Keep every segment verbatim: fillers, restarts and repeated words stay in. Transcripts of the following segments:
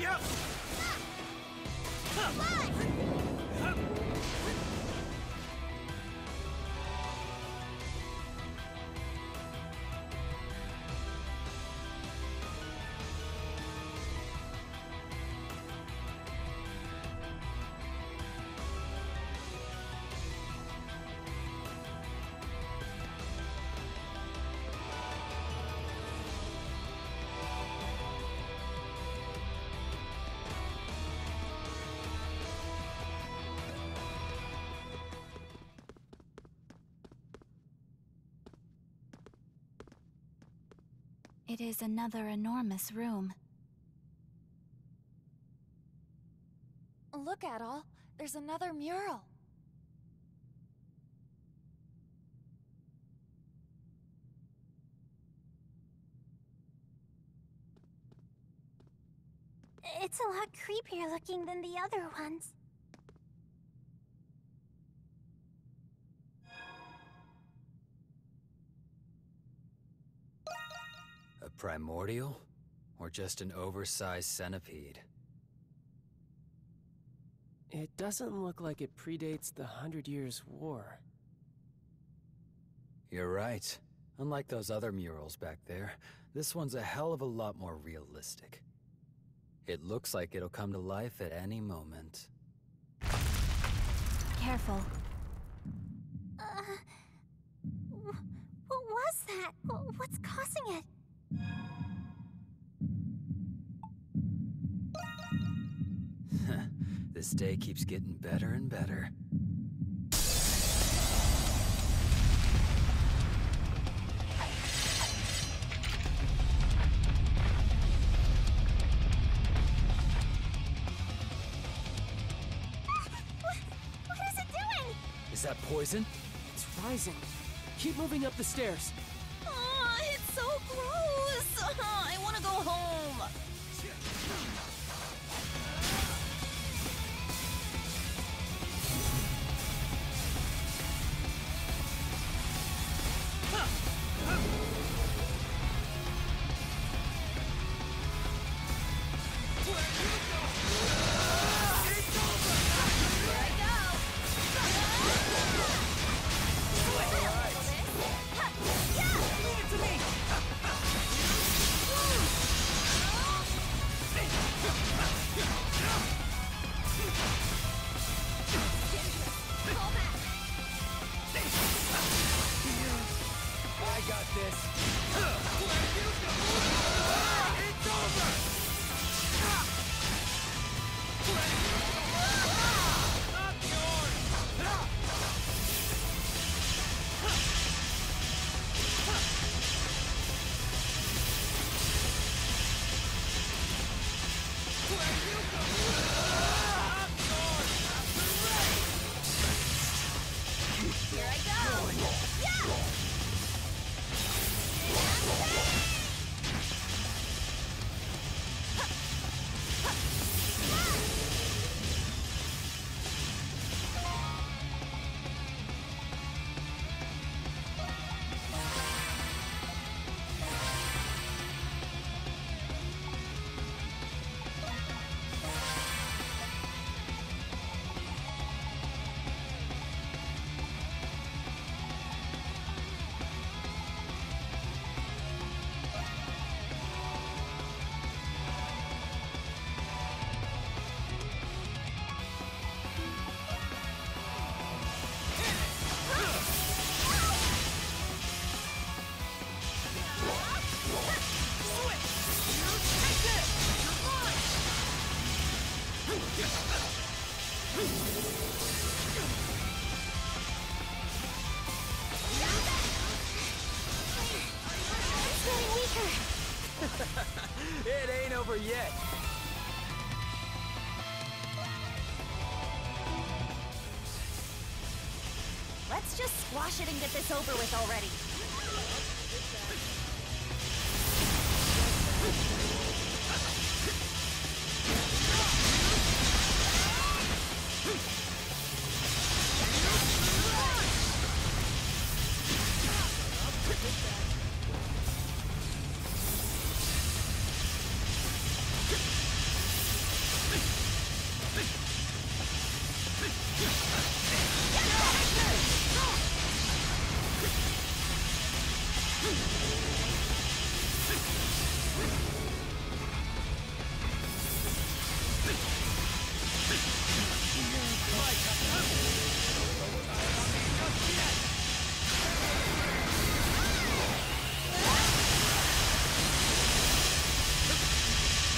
Yep. It is another enormous room. Look, Adol. There's another mural. It's a lot creepier looking than the other ones. A primordial? Or just an oversized centipede? It doesn't look like it predates the Hundred Years' War. You're right. Unlike those other murals back there, this one's a hell of a lot more realistic. It looks like it'll come to life at any moment. Careful. Uh... What was that? What's causing it? This day keeps getting better and better. What is it doing? Is that poison? It's rising. Keep moving up the stairs. Oh, it's so gross! I want to go home! It ain't over yet. Let's just squash it and get this over with already.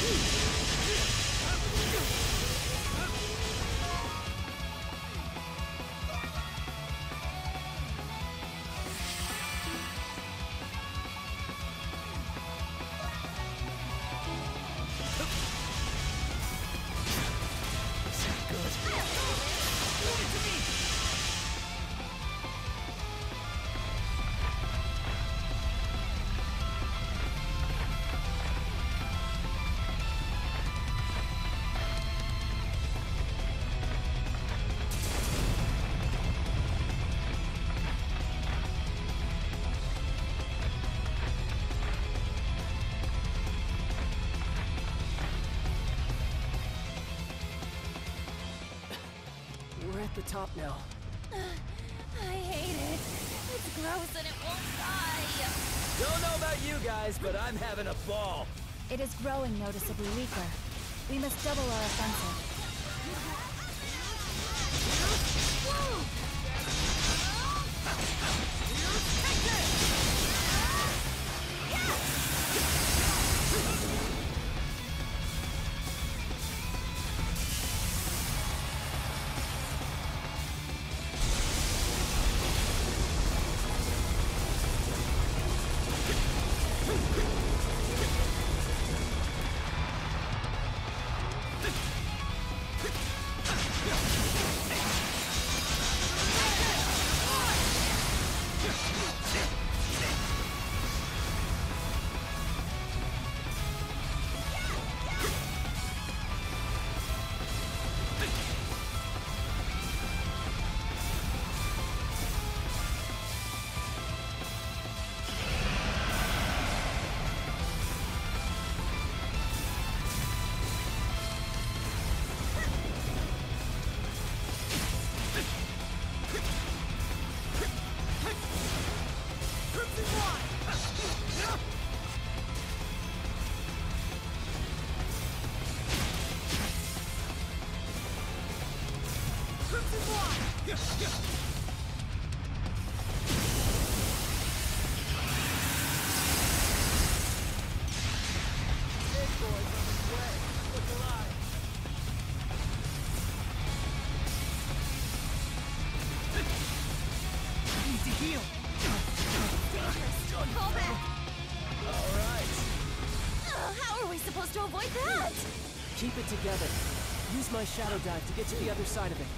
We're at the top now. I hate it. It's gross and it won't die. Don't know about you guys, but I'm having a ball. It is growing noticeably weaker. We must double our offensive. Supposed to avoid that! Keep it together. Use my shadow dive to get to the other side of it.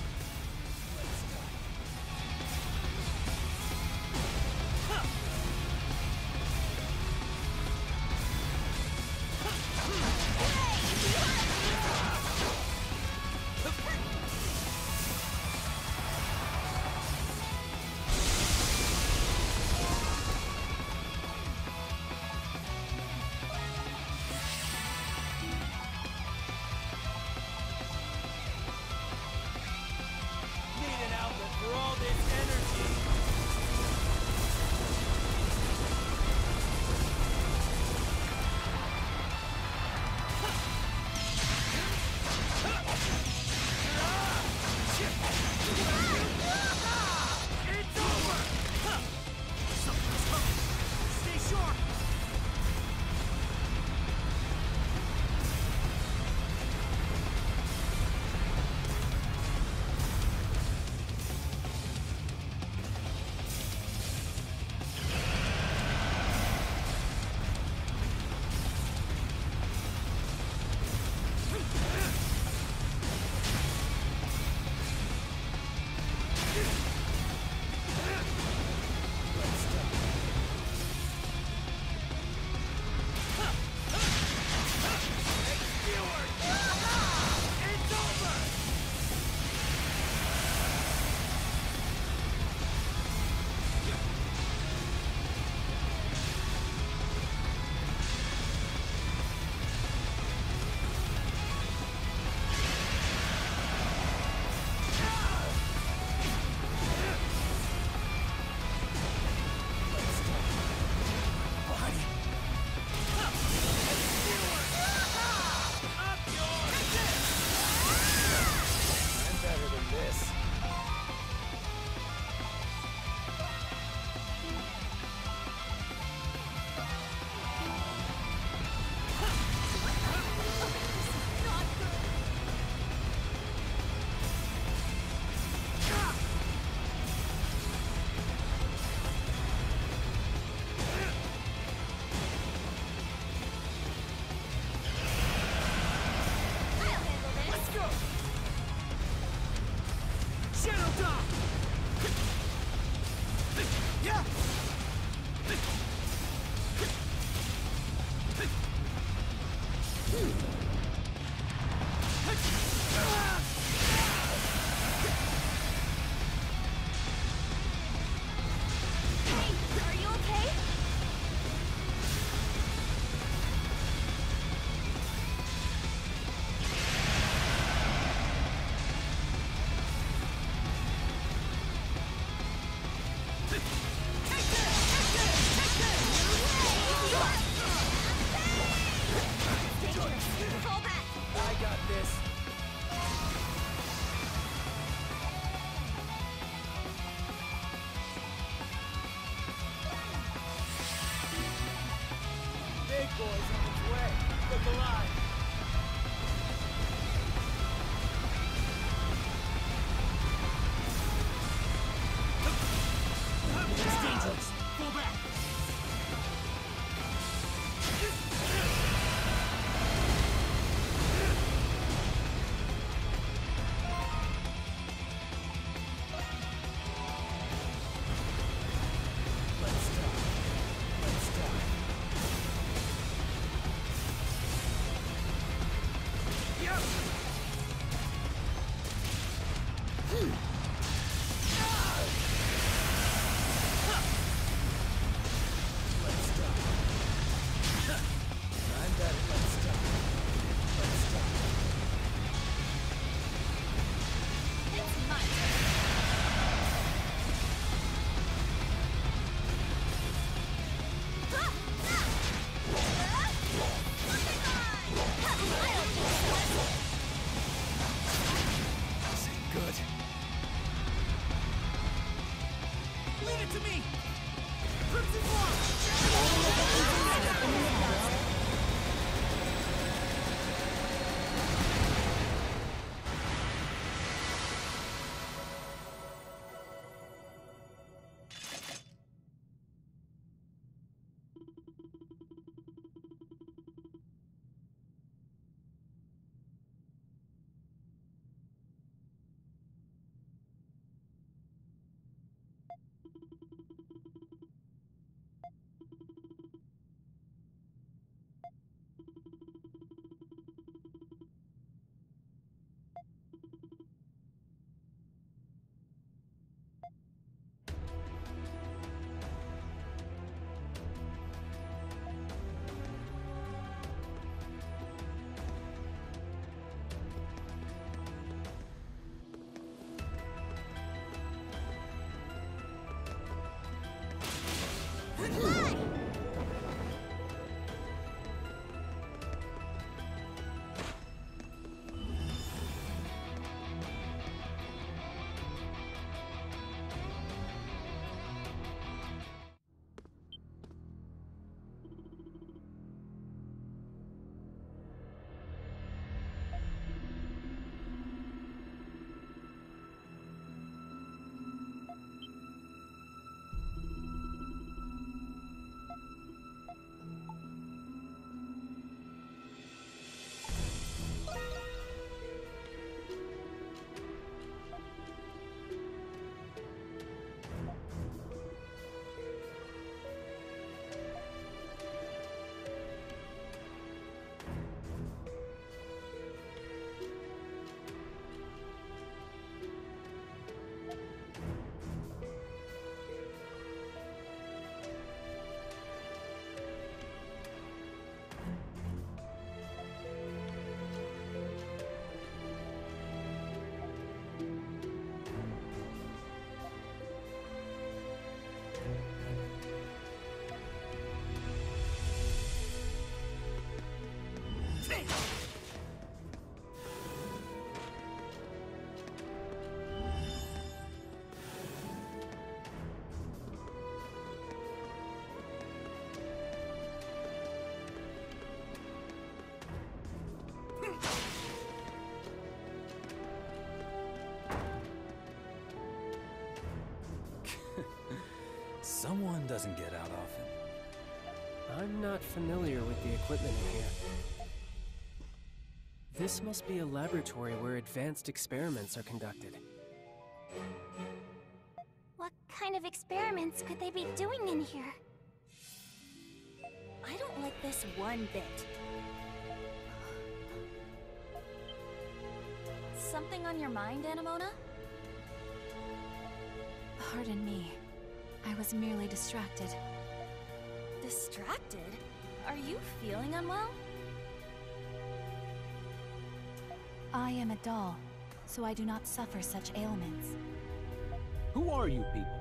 Are you okay? I got this. Big boy's on its way. Look alive. It's dangerous. Fall back. Let's stop. Let's stop. Yep. Let's stop. I'm better. Let's stop. Let's stop. It's my turn. This ain't good. Leave it to me. Crimson Launch. Someone doesn't get out often. I'm not familiar with the equipment in here. This must be a laboratory where advanced experiments are conducted. What kind of experiments could they be doing in here? I don't like this one bit. something on your mind, Anemona? Pardon me. I was merely distracted. Distracted? Are you feeling unwell? I am Adol, so I do not suffer such ailments. Who are you people?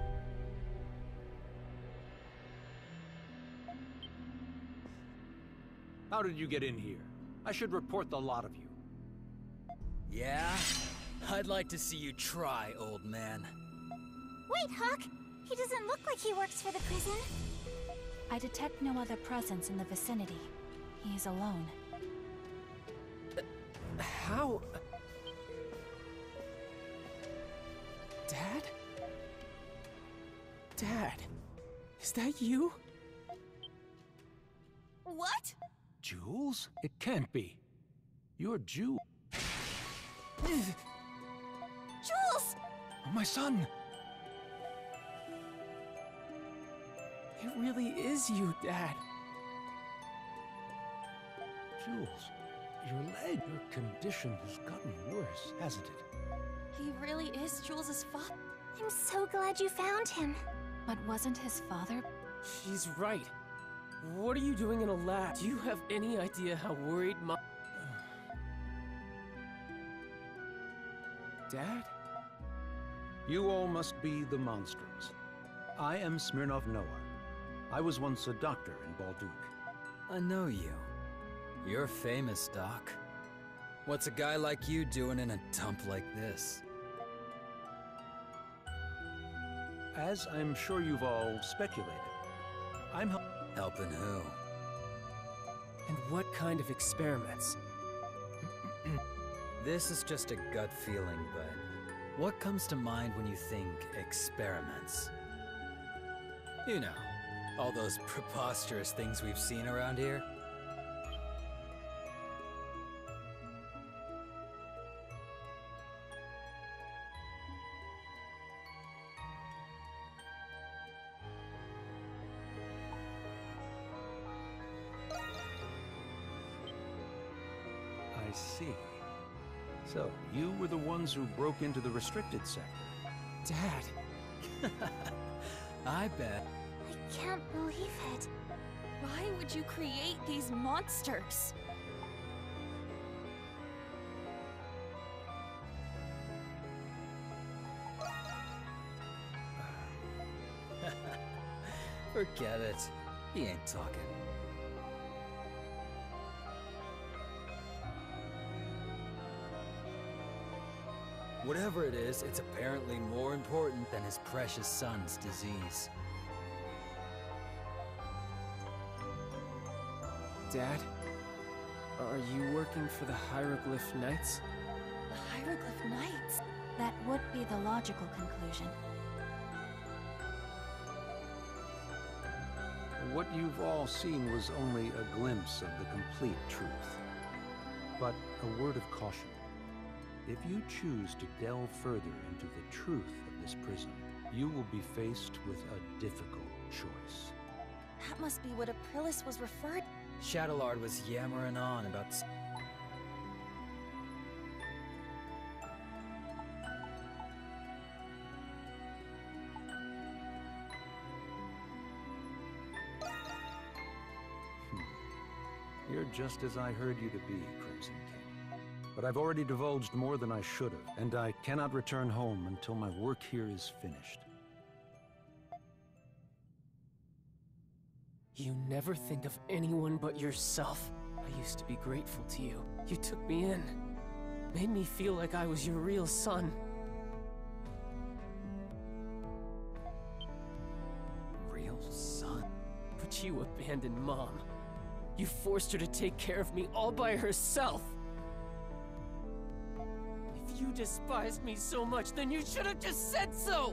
How did you get in here? I should report the lot of you. Yeah? I'd like to see you try, old man. Wait, Hawk! He doesn't look like he works for the prison. I detect no other presence in the vicinity. He is alone. How? Dad? Dad? Is that you? What? Jules? It can't be. You're Jules. Jules! Oh, my son! It really is you, Dad. Jules, your leg, your condition has gotten worse, hasn't it? He really is Jules's father. I'm so glad you found him. But wasn't his father? She's right. What are you doing in a lab? Do you have any idea how worried Mom... Dad? You all must be the Monstrums. I am Smirnov Noah. I was once a doctor in Balduq. I know you. You're famous, Doc. What's a guy like you doing in a dump like this? As I'm sure you've all speculated, I'm help- Helping who? And what kind of experiments? This is just a gut feeling, but what comes to mind when you think experiments? You know, all those preposterous things we've seen around here? I see. So, you were the ones who broke into the restricted sector. Dad! I bet. I can't believe it. Why would you create these monsters? Forget it. He ain't talking. Whatever it is, it's apparently more important than his precious son's disease. Dad? Are you working for the Hieroglyph Knights? The Hieroglyph Knights? That would be the logical conclusion. What you've all seen was only a glimpse of the complete truth. But a word of caution. If you choose to delve further into the truth of this prison, you will be faced with a difficult choice. That must be what Aprilis was referred. Shadowlord was yammering on about... s- You're just as I heard you to be, Crimson King. But I've already divulged more than I should have, and I cannot return home until my work here is finished. You never think of anyone but yourself. I used to be grateful to you. You took me in. Made me feel like I was your real son. Real son? But you abandoned Mom. You forced her to take care of me all by herself. If you despised me so much, then you should have just said so!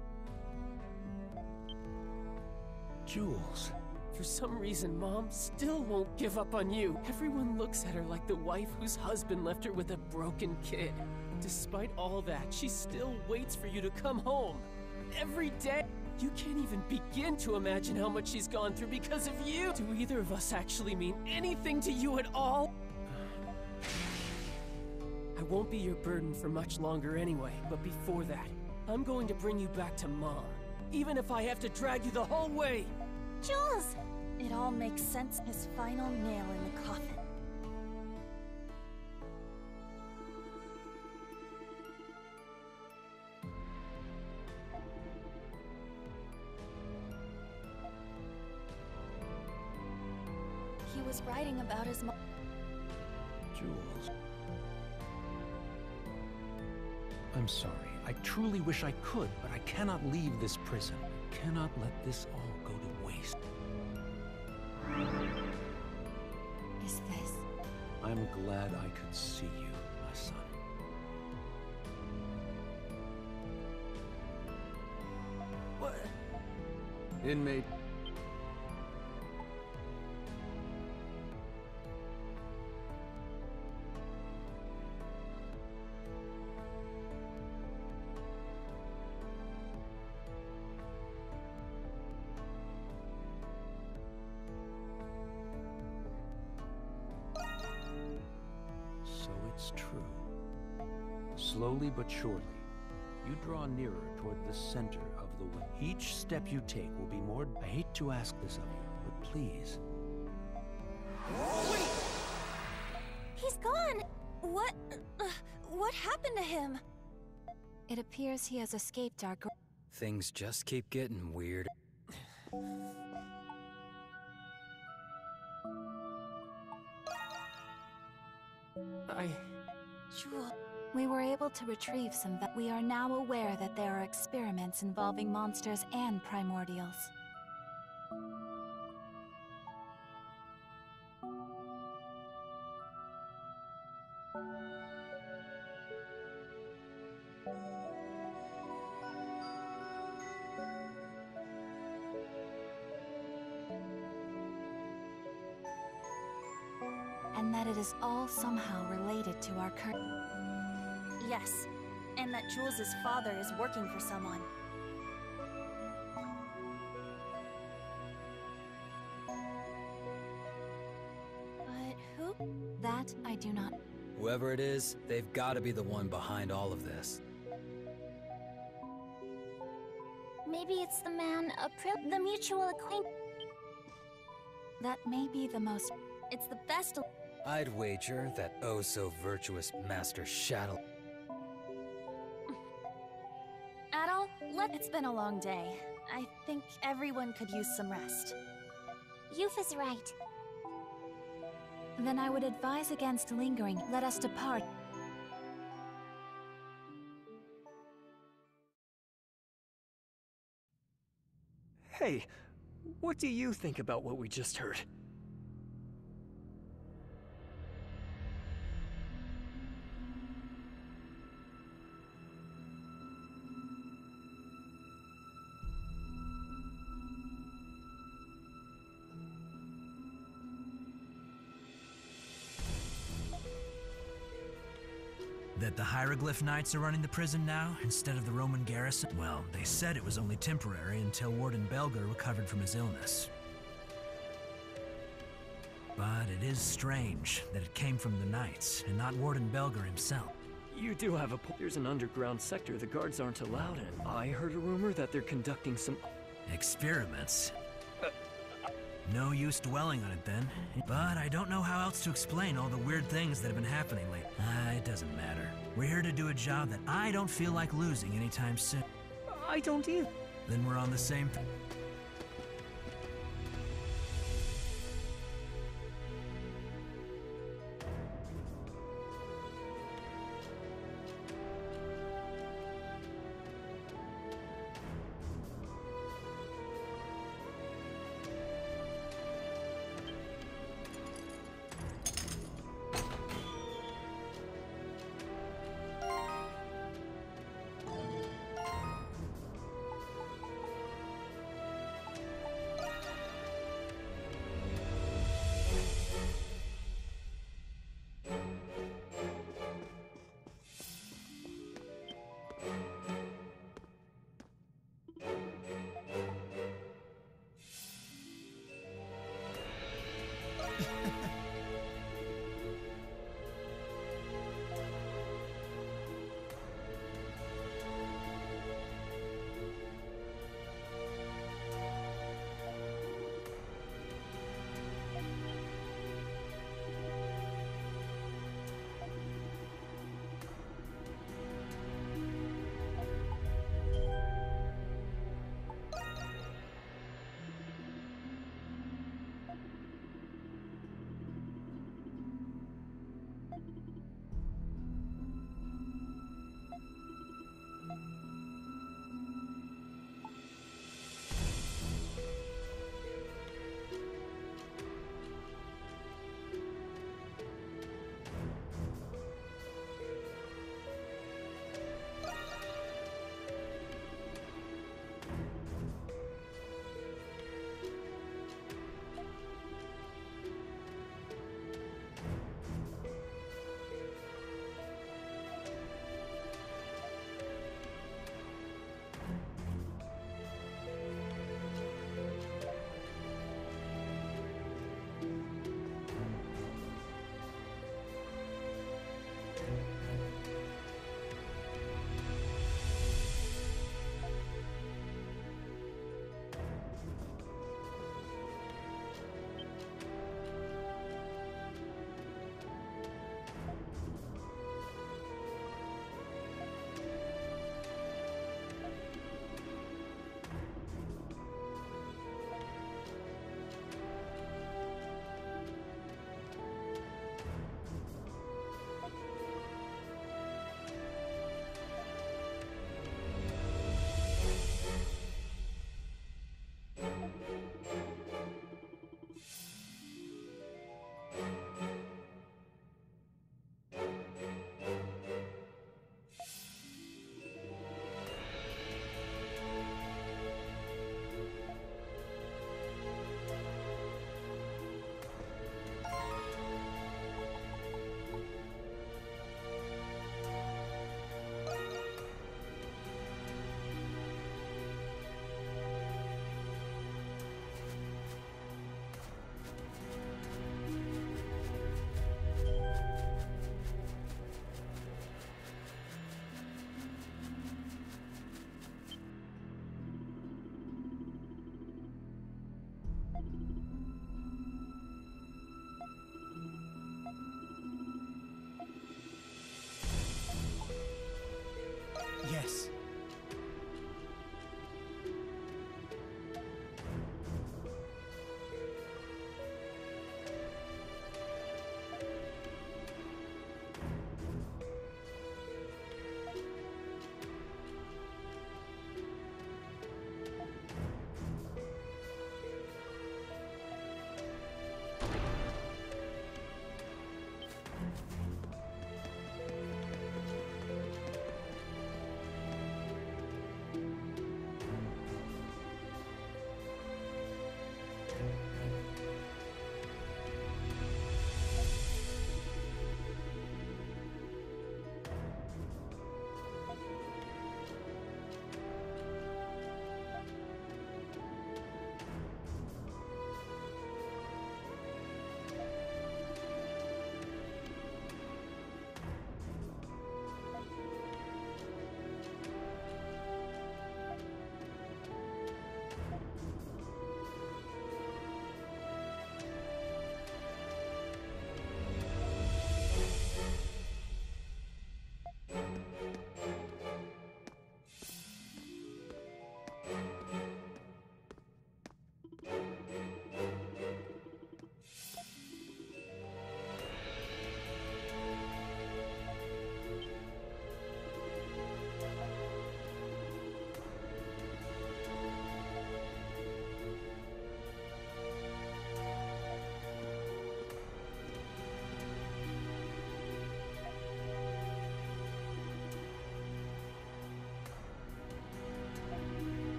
Jules. For some reason, Mom still won't give up on you. Everyone looks at her like the wife whose husband left her with a broken kid. Despite all that, she still waits for you to come home. Every day. You can't even begin to imagine how much she's gone through because of you. Do either of us actually mean anything to you at all? I won't be your burden for much longer anyway, but before that, I'm going to bring you back to Mom. Even if I have to drag you the whole way! Jules! It all makes sense. His final nail in the coffin. He was writing about his mom. Jules. I'm sorry. I truly wish I could, but I cannot leave this prison. I cannot let this all go to waste. Is this? I'm glad I could see you, my son. What? Inmate. So it's true. Slowly but surely, you draw nearer toward the center of the way. Each step you take will be more... I hate to ask this of you, but please. He's gone! What... Uh, what happened to him? It appears he has escaped our gr- Things just keep getting weird. I... Jewel... We were able to retrieve some that we are now aware that there are experiments involving monsters and primordials. And that it is all somehow related to our current... Yes, and that Jules' father is working for someone. But who? That I do not... Whoever it is, they've got to be the one behind all of this. Maybe it's the man, April, the mutual acquaintance. That may be the most... It's the best... I'd wager that oh-so-virtuous Master Shadow... Adol, let... It's been a long day. I think everyone could use some rest. Youth is right. Then I would advise against lingering. Let us depart. Hey, what do you think about what we just heard? That the Hieroglyph Knights are running the prison now, instead of the Roman garrison? Well, they said it was only temporary until Warden Belger recovered from his illness. But it is strange that it came from the Knights, and not Warden Belger himself. You do have a point. There's an underground sector the guards aren't allowed in. I heard a rumor that they're conducting some... Experiments? No use dwelling on it then. But I don't know how else to explain all the weird things that have been happening lately. Ah, it doesn't matter. We're here to do a job that I don't feel like losing anytime soon. I don't either. Then we're on the same page.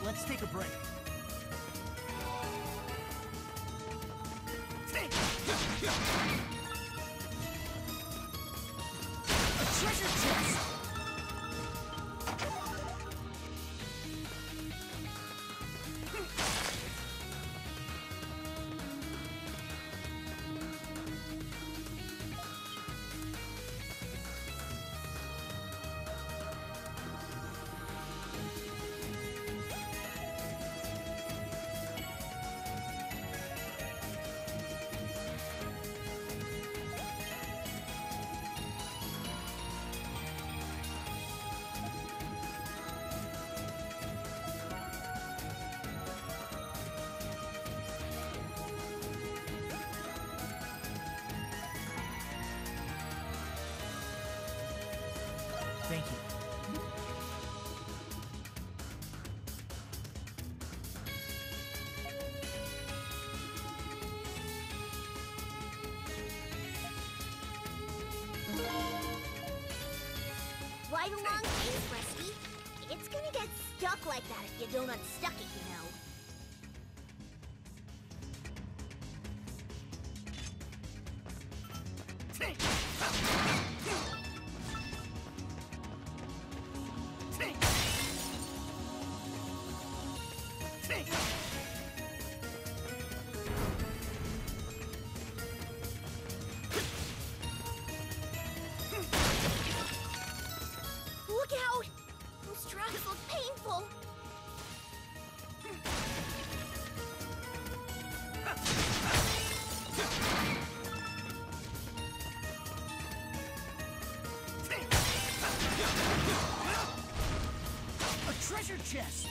let's take a break. A treasure chest! Thank you. Right along pace, Rusty. It's gonna get stuck like that if you don't unstuck it, you know. Look out! Those tracks look painful. A treasure chest!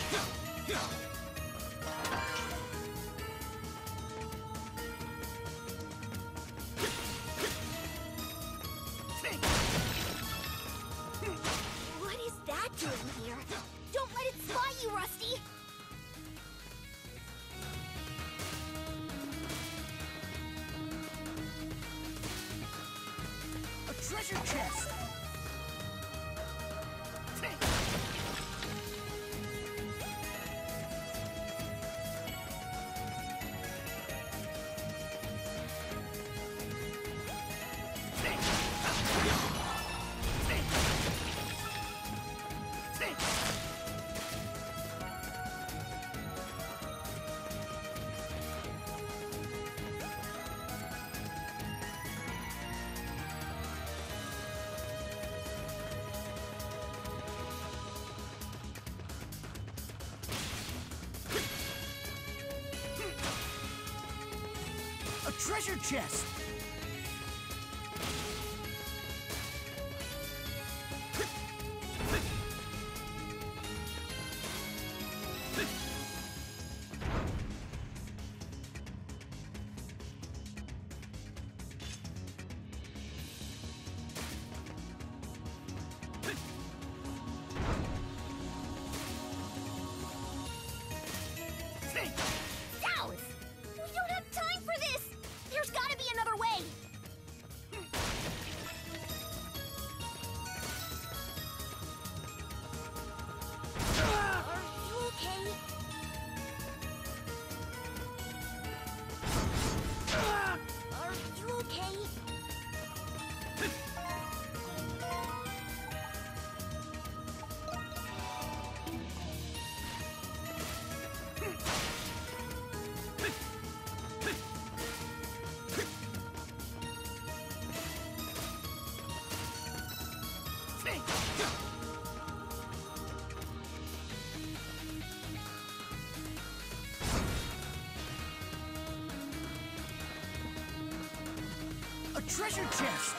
What is that doing here? Don't let it spot you, Rusty! A treasure chest! A treasure chest! Sounds! We don't have time for this! There's gotta be another way! Are you okay? Are you okay? A treasure chest!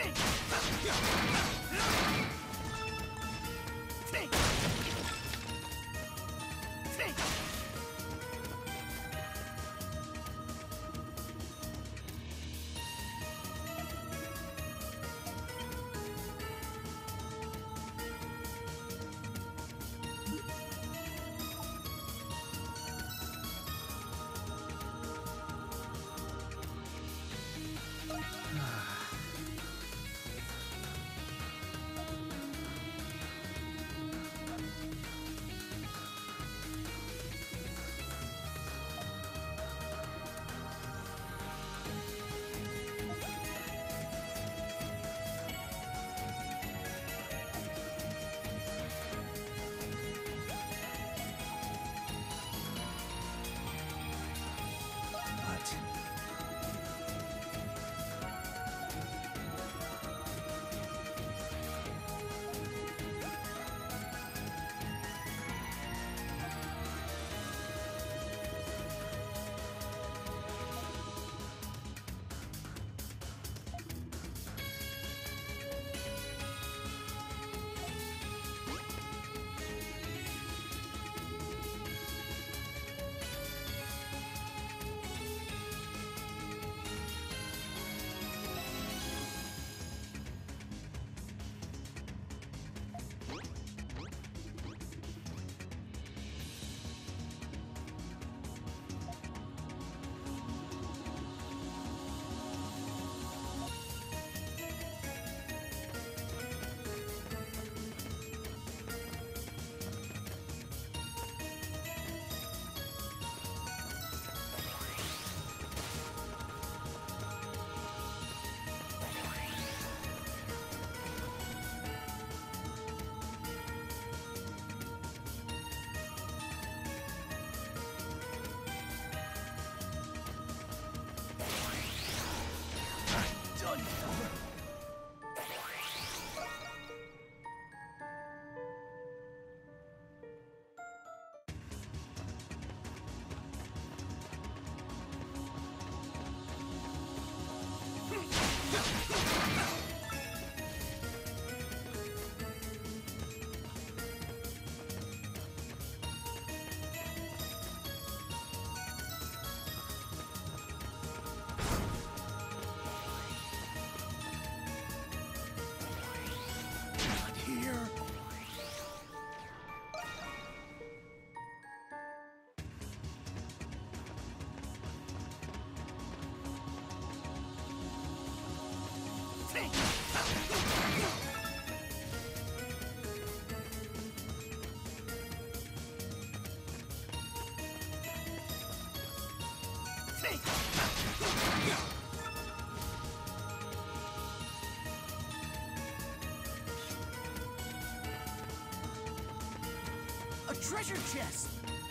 A treasure chest!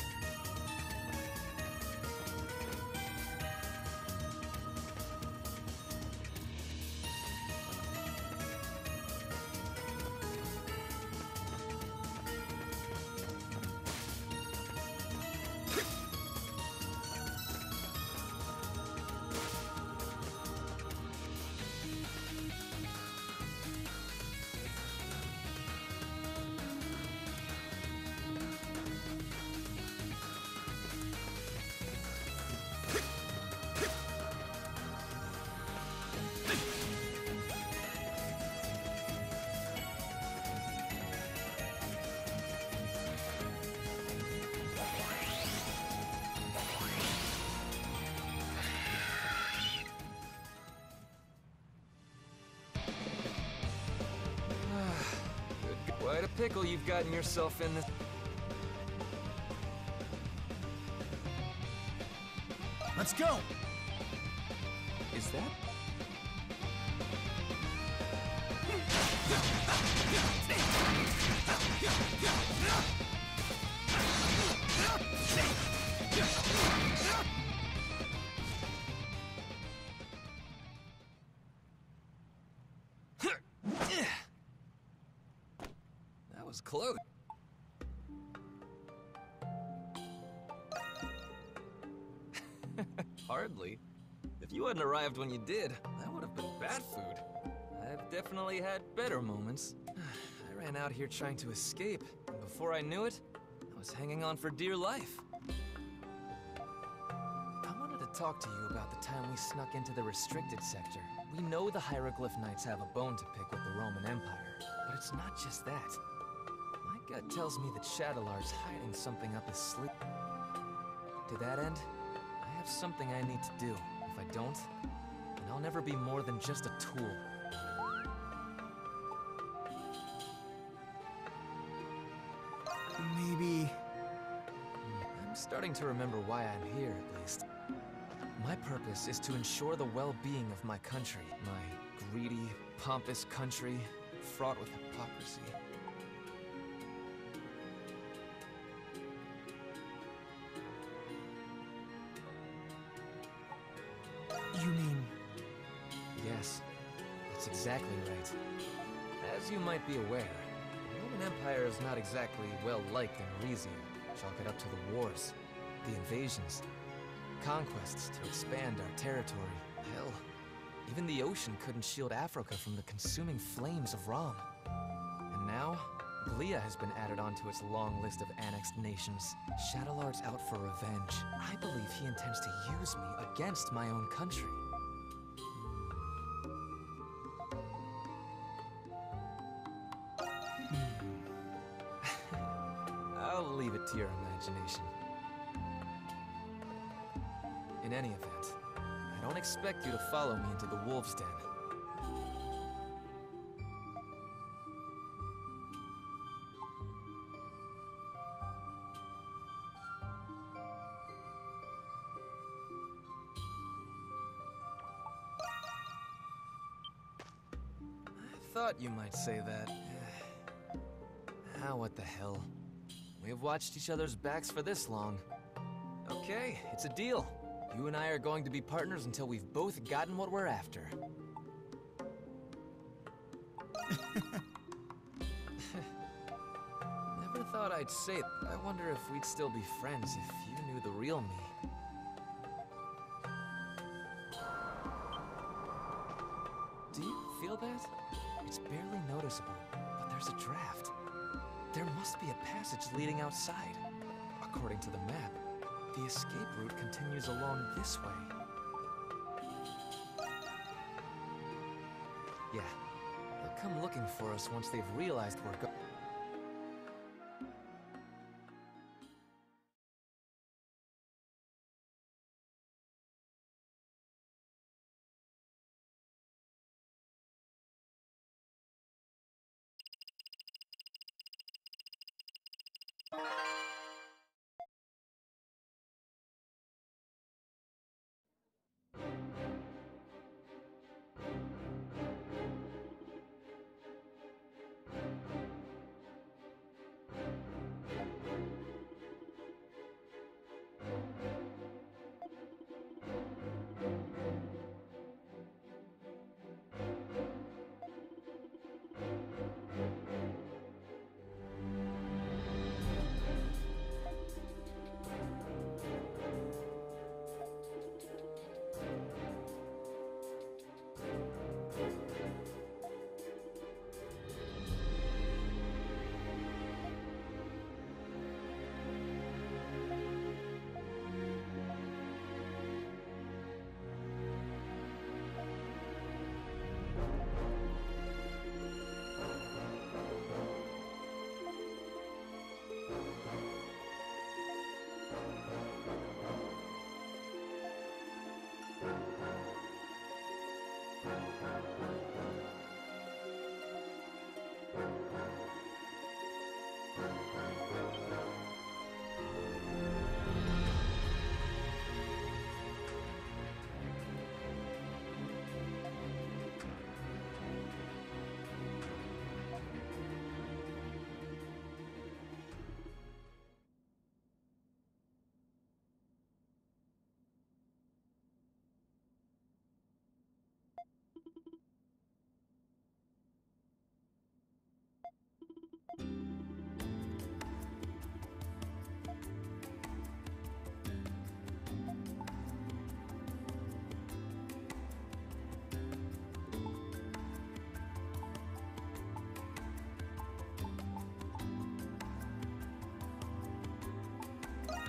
Quite a pickle you've gotten yourself in this. Let's go! Is that? That was close. Hardly. If you hadn't arrived when you did, that would have been bad food. I've definitely had better moments. I ran out here trying to escape, and before I knew it, I was hanging on for dear life. I wanted to talk to you about the time we snuck into the restricted sector. We know the Hieroglyph Knights have a bone to pick with the Roman Empire, but it's not just that. My gut tells me that Shadowlar's hiding something up his sleeve. To that end, I have something I need to do. If I don't, then I'll never be more than just a tool. Maybe... I'm starting to remember why I'm here, at least. My purpose is to ensure the well-being of my country. My greedy, pompous country, fraught with hypocrisy. You mean... Yes, that's exactly right. As you might be aware, the Roman Empire is not exactly well-liked in Arisia. Chalk it up to the wars, the invasions, conquests to expand our territory. Hell, even the ocean couldn't shield Africa from the consuming flames of Rom. And now, Glia has been added onto its long list of annexed nations. Shadowlar's out for revenge. I believe he intends to use me against my own country. I'll leave it to your imagination. In any event, I don't expect you to follow me into the wolves' den. I thought you might say that. Ah, what the hell. We've watched each other's backs for this long. Okay, it's a deal. You and I are going to be partners until we've both gotten what we're after. Never thought I'd say it. I wonder if we'd still be friends if you knew the real me. Do you feel that? It's barely noticeable, but there's a draft. There must be a passage leading outside. According to the map, the escape route continues along this way. Yeah, they'll come looking for us once they've realized we're go-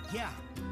Yeah,